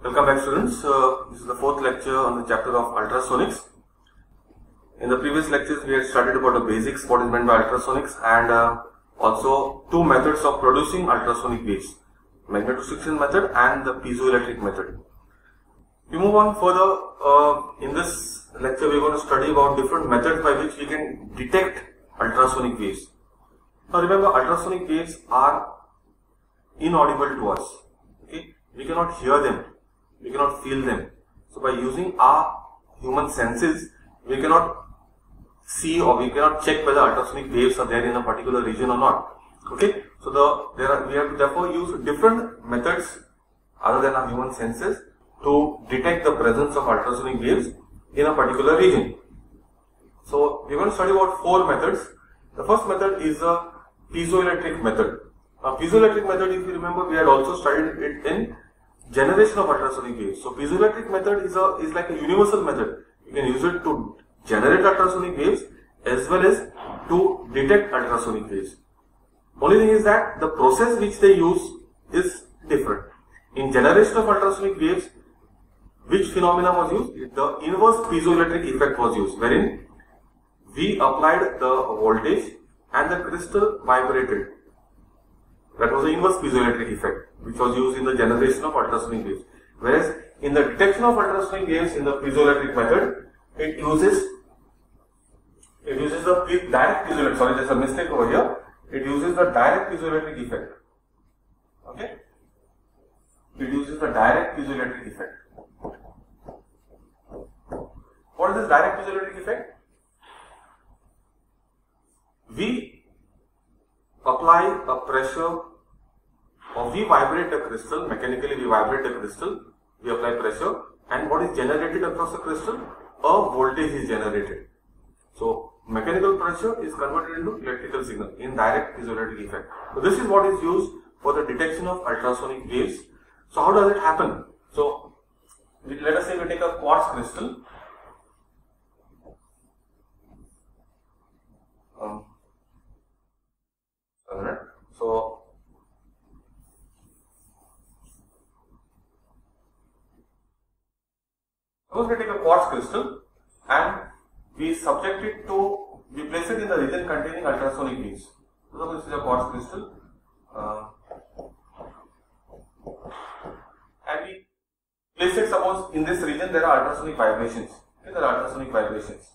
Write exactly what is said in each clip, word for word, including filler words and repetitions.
Welcome back, students. Uh, this is the fourth lecture on the chapter of ultrasonics. In the previous lectures we had studied about the basics, what is meant by ultrasonics, and uh, also two methods of producing ultrasonic waves, magnetostriction method and the piezoelectric method. We move on further. Uh, in this lecture we are going to study about different methods by which we can detect ultrasonic waves. Now remember, ultrasonic waves are inaudible to us. Okay, we cannot hear them, we cannot feel them. So by using our human senses, we cannot see or we cannot check whether ultrasonic waves are there in a particular region or not. Okay, so the there are, we have to therefore use different methods other than our human senses to detect the presence of ultrasonic waves in a particular region. So we are going to study about four methods. The first method is the piezoelectric method. Now, piezoelectric method, if you remember, we had also studied it in generation of ultrasonic waves. So piezoelectric method is a is like a universal method. You can use it to generate ultrasonic waves as well as to detect ultrasonic waves. Only thing is that the process which they use is different. In generation of ultrasonic waves, which phenomena was used? The inverse piezoelectric effect was used, wherein we applied the voltage and the crystal vibrated. That was the inverse piezoelectric effect which was used in the generation of ultrasonic waves. Whereas in the detection of ultrasonic waves in the piezoelectric method, it uses it uses the direct piezoelectric. Sorry, there's a mistake over here. It uses the direct piezoelectric effect. Okay, it uses the direct piezoelectric effect. What is this direct piezoelectric effect? We apply a pressure or we vibrate a crystal, mechanically we vibrate a crystal, we apply pressure, and what is generated across the crystal? A voltage is generated. So mechanical pressure is converted into electrical signal in direct piezoelectric effect. So this is what is used for the detection of ultrasonic waves. So how does it happen? So we, let us say we take a quartz crystal. Um, So, suppose we take a quartz crystal and we subject it to, we place it in the region containing ultrasonic waves. Suppose this is a quartz crystal uh, and we place it, suppose in this region there are ultrasonic vibrations. Okay, there are ultrasonic vibrations.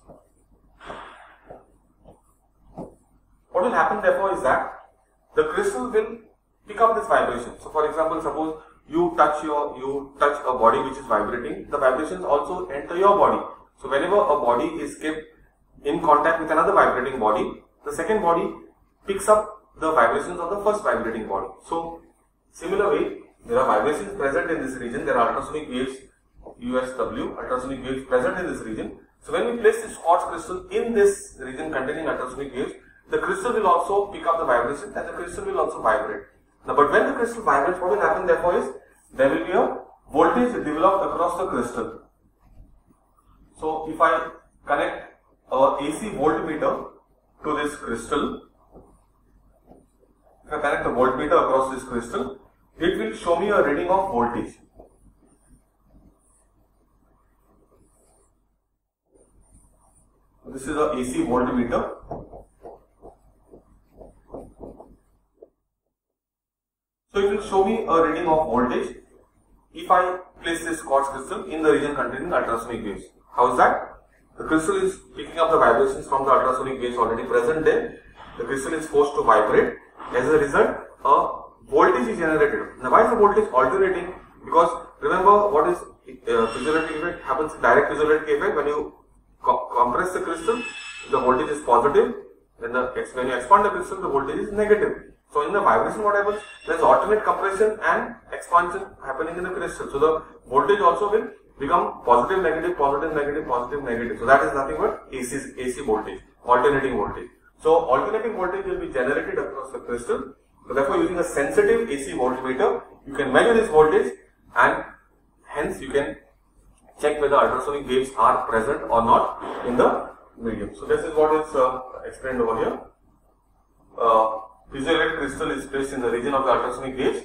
What will happen therefore is that the crystal will pick up this vibration. So for example, suppose you touch your you touch a body which is vibrating, the vibrations also enter your body. So whenever a body is kept in contact with another vibrating body, the second body picks up the vibrations of the first vibrating body. So similar way, there are vibrations present in this region, there are ultrasonic waves U S W, ultrasonic waves present in this region. So when we place this quartz crystal in this region containing ultrasonic waves, the crystal will also pick up the vibration and the crystal will also vibrate. Now, but when the crystal vibrates, what will happen therefore is there will be a voltage developed across the crystal. So, if I connect a A C voltmeter to this crystal, if I connect a voltmeter across this crystal, it will show me a reading of voltage. This is a A C voltmeter. So it will show me a reading of voltage if I place this quartz crystal in the region containing ultrasonic waves. How is that? The crystal is picking up the vibrations from the ultrasonic waves already present there. The crystal is forced to vibrate. As a result, a voltage is generated. Now why is the voltage alternating? Because remember, what is uh, piezoelectric effect happens, direct piezoelectric effect. When you co compress the crystal, the voltage is positive. When, the, when you expand the crystal, the voltage is negative. So in the vibration, what happens? There is alternate compression and expansion happening in the crystal. So the voltage also will become positive, negative, positive, negative, positive, negative. So that is nothing but A C, A C voltage, alternating voltage. So alternating voltage will be generated across the crystal. So therefore, using a sensitive A C voltmeter, you can measure this voltage and hence you can check whether ultrasonic waves are present or not in the medium. So this is what is uh, explained over here. Uh, Piezoelectric crystal is placed in the region of the ultrasonic waves.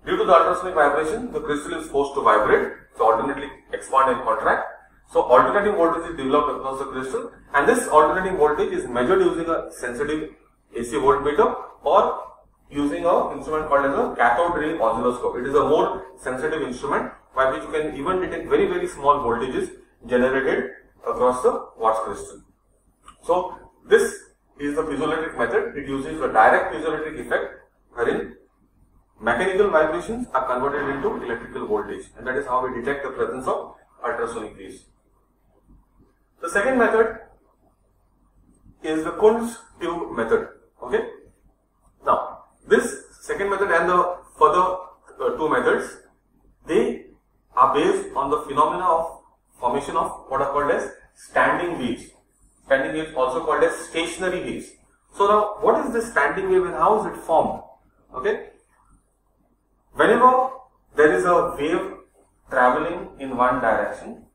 Due to the ultrasonic vibration, the crystal is forced to vibrate, so alternately expand and contract. So alternating voltage is developed across the crystal, and this alternating voltage is measured using a sensitive A C voltmeter or using an instrument called as a cathode ray oscilloscope. It is a more sensitive instrument by which you can even detect very very small voltages generated across the quartz crystal. So this is the piezoelectric method. It uses a direct piezoelectric effect wherein mechanical vibrations are converted into electrical voltage, and that is how we detect the presence of ultrasonic waves. The second method is the Kunz tube method. Okay. Now, this second method and the further uh, two methods, they are based on the phenomena of formation of what are called as standing waves. Standing waves also called as stationary waves. So now, what is this standing wave and how is it formed? Okay. Whenever there is a wave traveling in one direction,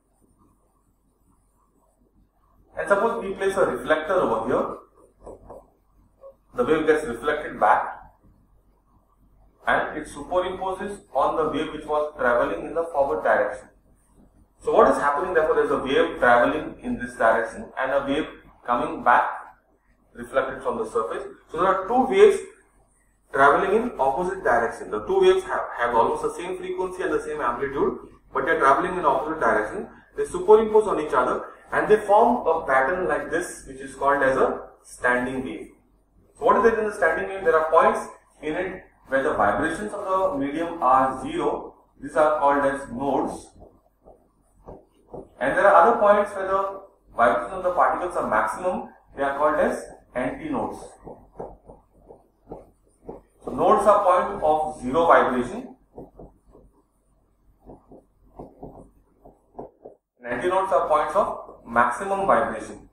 and suppose we place a reflector over here, the wave gets reflected back and it superimposes on the wave which was traveling in the forward direction. So what is happening, therefore, there is a wave traveling in this direction and a wave coming back reflected from the surface. So there are two waves traveling in opposite direction. The two waves have, have almost the same frequency and the same amplitude, but they are traveling in opposite direction. They superimpose on each other and they form a pattern like this, which is called as a standing wave. So what is it in the standing wave? There are points in it where the vibrations of the medium are zero. These are called as nodes. And there are other points where the vibrations of the particles are maximum. They are called as antinodes. So nodes are points of zero vibration. And antinodes are points of maximum vibration.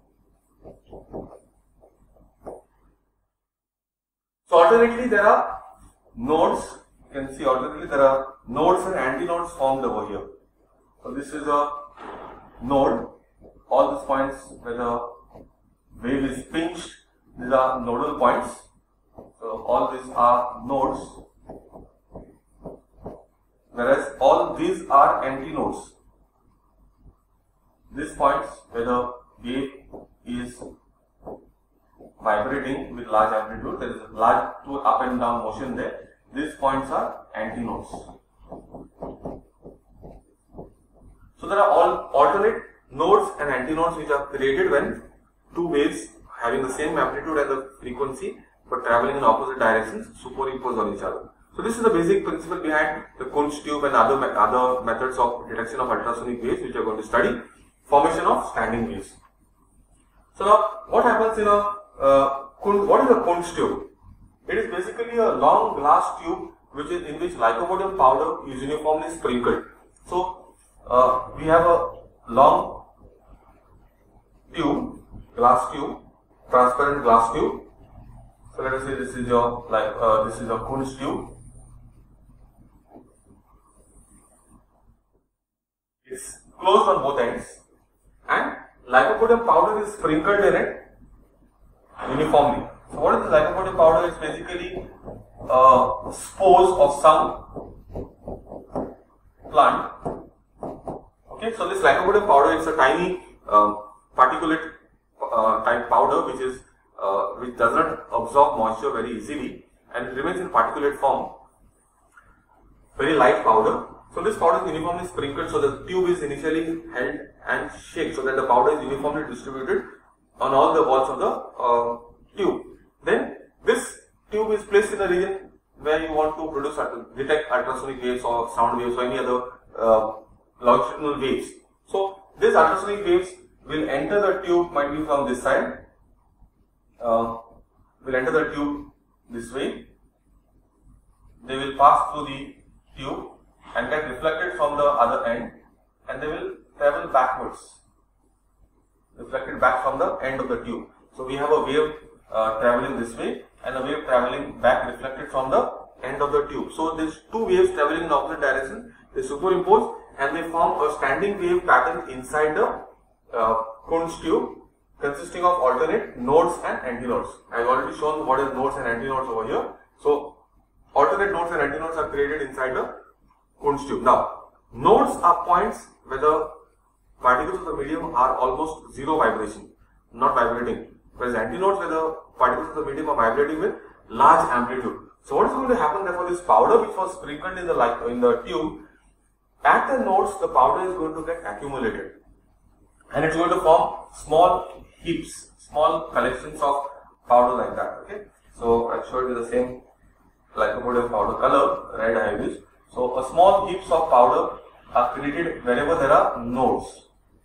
So alternately there are nodes. You can see alternately there are nodes and antinodes formed over here. So this is a node. All these points where the wave is pinched, these are nodal points. So all these are nodes, whereas all these are antinodes. These points where the wave is vibrating with large amplitude, there is a large two up and down motion there. These points are antinodes. So there are all alternate nodes and antinodes which are created when two waves having the same amplitude and the frequency but traveling in opposite directions superimpose on each other. So this is the basic principle behind the Kunz tube and other me other methods of detection of ultrasonic waves which we are going to study. Formation of standing waves. So now, what happens in a uh, Kunz, what is a Kunz tube? It is basically a long glass tube which is in which lycopodium powder is uniformly sprinkled. So uh, we have a long tube, glass tube, transparent glass tube. So let us say this is your like uh, this is a Kunz tube. It's closed on both ends, and lycopodium powder is sprinkled in it uniformly. So what is the lycopodium powder? It's basically uh, spores of some plant. Okay, so this lycopodium powder is a tiny uh, particulate uh, type powder which is uh, which does not absorb moisture very easily and it remains in particulate form. Very light powder. So this powder is uniformly sprinkled, so the tube is initially held and shake so that the powder is uniformly distributed on all the walls of the uh, tube. Then this tube is placed in a region where you want to produce detect ultrasonic waves or sound waves or any other uh, longitudinal waves. So these ultrasonic waves will enter the tube, might be from this side, uh, will enter the tube this way. They will pass through the tube and get reflected from the other end, and they will travel backwards, reflected back from the end of the tube. So we have a wave uh, traveling this way and a wave traveling back reflected from the end of the tube. So these two waves traveling in opposite directions, they superimpose and they form a standing wave pattern inside the uh, Kunz tube consisting of alternate nodes and antinodes. I have already shown what is nodes and antinodes over here. So alternate nodes and antinodes are created inside the Kunz tube. Now, nodes are points where the particles of the medium are almost zero vibration, not vibrating, whereas antinodes where the particles of the medium are vibrating with large amplitude. So what is going to happen, therefore, this powder which was sprinkled in the light, in the tube, at the nodes the powder is going to get accumulated and it's going to form small heaps, small collections of powder like that. Okay, so I showed you the same lycopodium powder color, red I have used. So a small heaps of powder are created wherever there are nodes.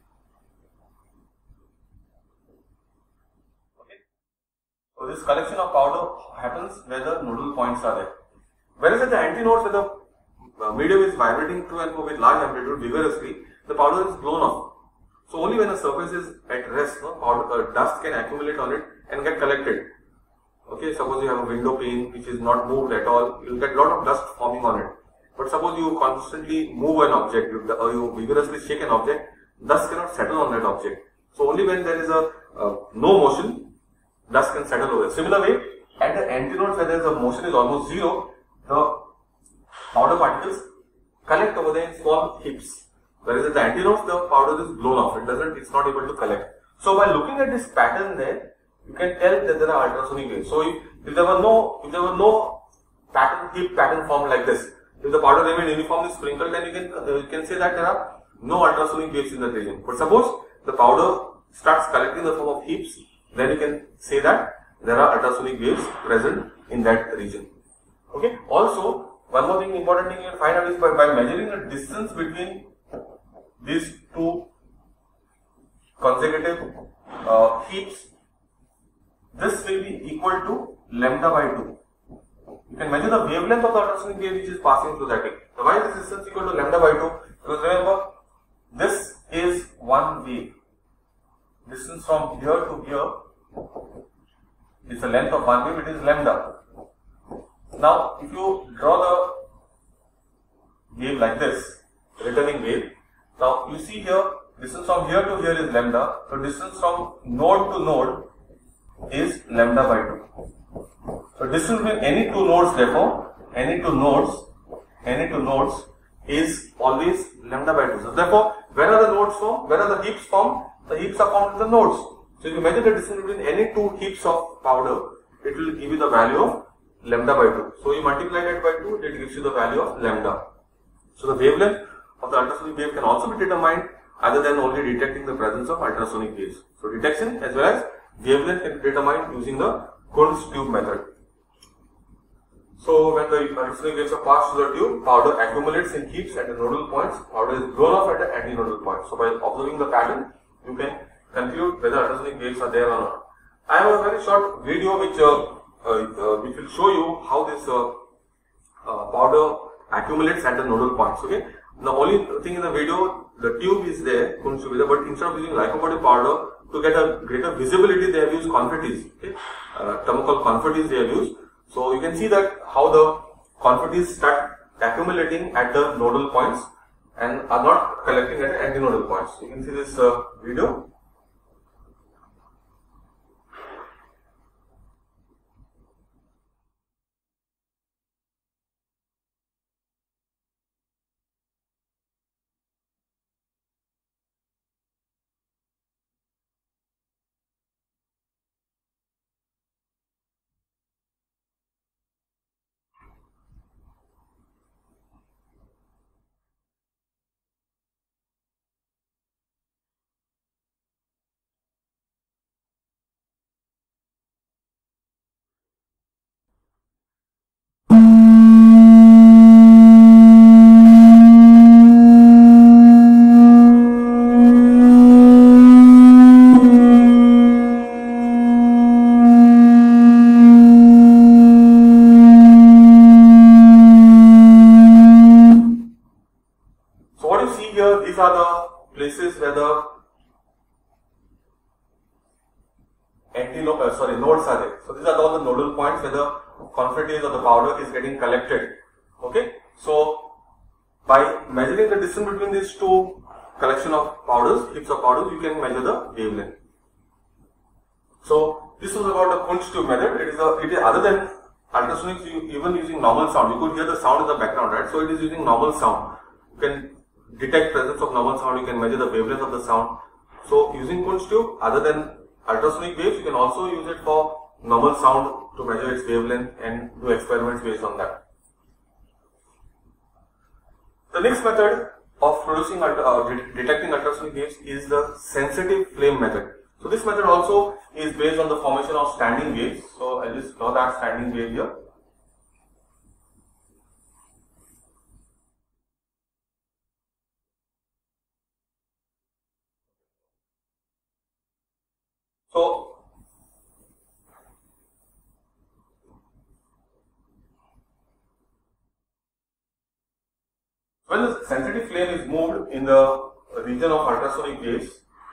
Okay, so this collection of powder happens where the nodal points are there. Whereas at the antinodes, where the uh, medium is vibrating to and fro with large amplitude vigorously, the powder is blown off. So only when a surface is at rest, no, powder, uh, dust can accumulate on it and get collected. Okay, suppose you have a window pane which is not moved at all, you will get a lot of dust forming on it. But suppose you constantly move an object, you, or you vigorously shake an object, dust cannot settle on that object. So only when there is a uh, no motion, dust can settle over. Similar way, at the antinodes where there is a motion is almost zero, the powder particles collect over there in small heaps. Whereas at the antinodes, the powder is blown off. It doesn't, it's not able to collect. So by looking at this pattern there, you can tell that there are ultrasonic waves. So if, if there were no, if there were no pattern, heap pattern formed like this, if the powder remained uniformly sprinkled, then you can uh, you can say that there are no ultrasonic waves in that region. But suppose the powder starts collecting in the form of heaps, then you can say that there are ultrasonic waves present in that region. Okay. Also, one more thing, important thing you will find out is by, by measuring the distance between these two consecutive uh, heaps, this will be equal to lambda by two. You can measure the wavelength of the ultrasonic wave which is passing through that. So why is this distance equal to lambda by two? Because remember, this is one wave. Distance from here to here is the length of one wave, it is lambda. Now, if you draw the wave like this, returning wave, now you see here, distance from here to here is lambda, so distance from node to node is lambda by two. So distance between any two nodes, therefore, any two nodes, any two nodes is always lambda by two. So therefore, where are the nodes formed? Where are the heaps formed? The heaps are formed in the nodes. So if you measure the distance between any two heaps of powder, it will give you the value of lambda by two. So you multiply that by two, it gives you the value of lambda. So the wavelength of the ultrasonic wave can also be determined other than only detecting the presence of ultrasonic waves. So detection as well as wavelength can be determined using the Kunz tube method. So when the ultrasonic waves are passed through the tube, powder accumulates in heaps at the nodal points, powder is blown off at the antinodal points. So by observing the pattern, you can conclude whether ultrasonic waves are there or not. I have a very short video which uh, uh, uh, which will show you how this uh, uh, powder accumulates at the nodal points. Okay. The only thing in the video, the tube is there, Kunz tube is there, but instead of using lycopodium powder, to get a greater visibility, they have used confettis. Okay. Uh, term called confettis they have used. So you can see that how the confettis start accumulating at the nodal points and are not collecting at the antinodal points. You can see this uh, video. These are the places where the antinode, uh, sorry, nodes are there. So these are all the nodal points where the confettis or the powder is getting collected. Okay. So by measuring the distance between these two collection of powders, heaps of powders, you can measure the wavelength. So this was about the Kunz tube method. It is a, it is other than ultrasonics, you, even using normal sound, you could hear the sound in the background, right? So it is using normal sound. You can detect presence of normal sound, you can measure the wavelength of the sound. So using Kunststube, other than ultrasonic waves, you can also use it for normal sound to measure its wavelength and do experiments based on that. The next method of producing uh, detecting ultrasonic waves is the sensitive flame method. So this method also is based on the formation of standing waves. So I'll just draw that standing wave here. So when the sensitive flame is moved in the region of ultrasonic waves,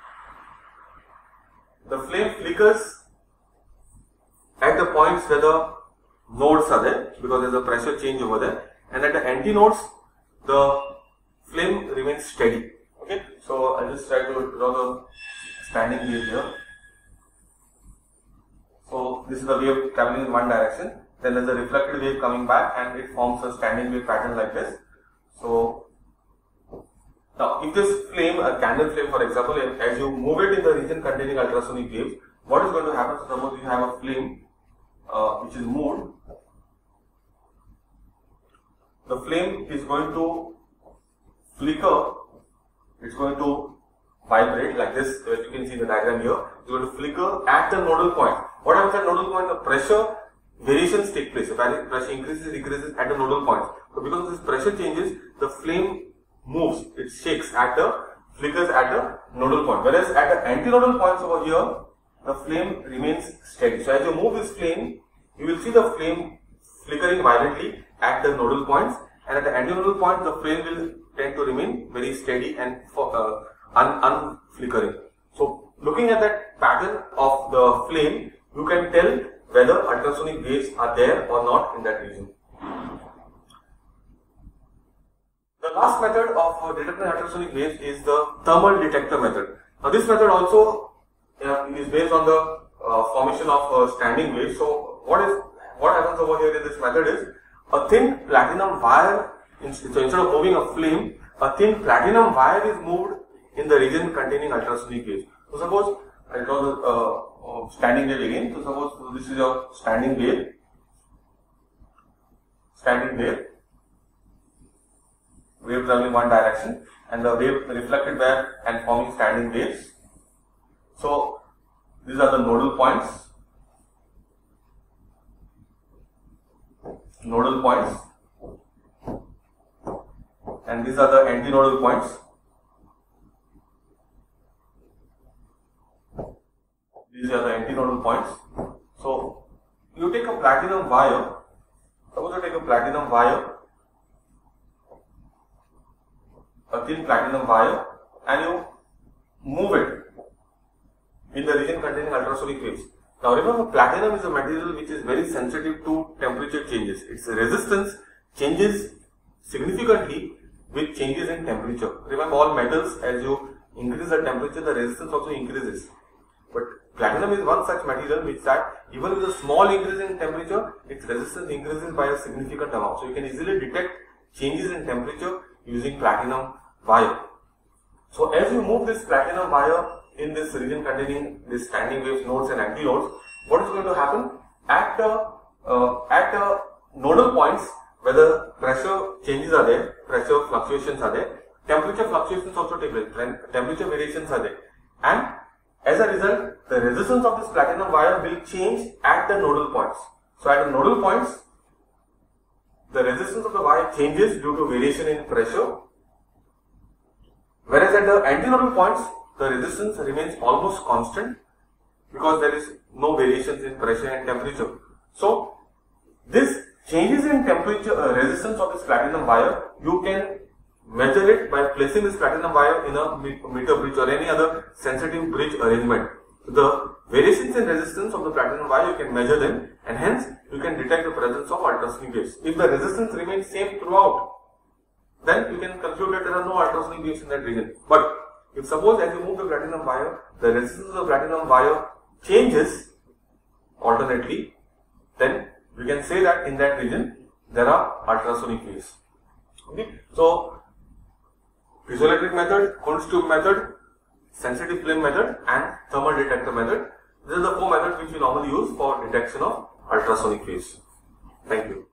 the flame flickers at the points where the nodes are there, because there is a pressure change over there, and at the antinodes the flame remains steady. Okay, so I'll just try to draw the standing wave here. So this is the wave traveling in one direction, then there is a reflected wave coming back and it forms a standing wave pattern like this. So now if this flame, a candle flame for example, as you move it in the region containing ultrasonic waves, what is going to happen? So suppose you have a flame uh, which is moved, the flame is going to flicker, it's going to vibrate like this. So as you can see the diagram here, it's going to flicker at the nodal point. What happens at nodal point? The pressure variations take place. The pressure increases, decreases at the nodal point. So because of this pressure changes, the flame moves, it shakes at the, flickers at the nodal point. Whereas at the antinodal points over here, the flame remains steady. So as you move this flame, you will see the flame flickering violently at the nodal points, and at the antinodal point, the flame will tend to remain very steady and for, uh, un, unflickering. So looking at that pattern of the flame, you can tell whether ultrasonic waves are there or not in that region. The last method of detecting ultrasonic waves is the thermal detector method. Now this method also uh, is based on the uh, formation of uh, standing waves. So what is what happens over here in this method is a thin platinum wire. So instead of moving a flame, a thin platinum wire is moved in the region containing ultrasonic waves. So suppose I draw the uh, uh, standing wave again. So suppose so this is your standing wave, standing wave, wave traveling one direction, and the wave reflected back and forming standing waves. So these are the nodal points, nodal points, and these are the antinodal points. These are the antinodal points. So you take a platinum wire, suppose you take a platinum wire, a thin platinum wire, and you move it in the region containing ultrasonic waves. Now remember, platinum is a material which is very sensitive to temperature changes. Its resistance changes significantly with changes in temperature. Remember, all metals, as you increase the temperature, the resistance also increases. But platinum is one such material which that even with a small increase in temperature, its resistance increases by a significant amount. So you can easily detect changes in temperature using platinum wire. So as you move this platinum wire in this region containing these standing waves, nodes and antinodes, what is going to happen? At the uh, at the nodal points where the pressure changes are there, pressure fluctuations are there, temperature fluctuations also take place, temperature variations are there, and as a result, the resistance of this platinum wire will change at the nodal points. So at the nodal points, the resistance of the wire changes due to variation in pressure, whereas at the antinodal points, the resistance remains almost constant because there is no variations in pressure and temperature. So this changes in temperature uh, resistance of this platinum wire, you can measure it by placing this platinum wire in a meter bridge or any other sensitive bridge arrangement. So the variations in resistance of the platinum wire, you can measure them, and hence you can detect the presence of ultrasonic waves. If the resistance remains same throughout, then you can conclude that there are no ultrasonic waves in that region. But if suppose as you move the platinum wire, the resistance of the platinum wire changes alternately, then we can say that in that region there are ultrasonic waves. Okay, so piezoelectric method, cold tube method, sensitive flame method, and thermal detector method. These are the four methods which we normally use for detection of ultrasonic waves. Thank you.